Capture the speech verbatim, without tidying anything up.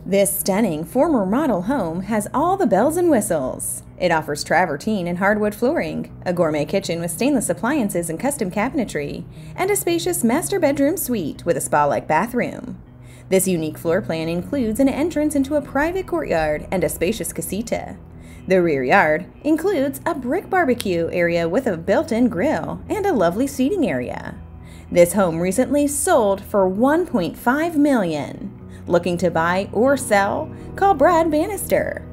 This stunning former model home has all the bells and whistles. It offers travertine and hardwood flooring, a gourmet kitchen with stainless appliances and custom cabinetry, and a spacious master bedroom suite with a spa-like bathroom. This unique floor plan includes an entrance into a private courtyard and a spacious casita. The rear yard includes a brick barbecue area with a built-in grill and a lovely seating area. This home recently sold for one point five million dollars. Looking to buy or sell? Call Brad Bannister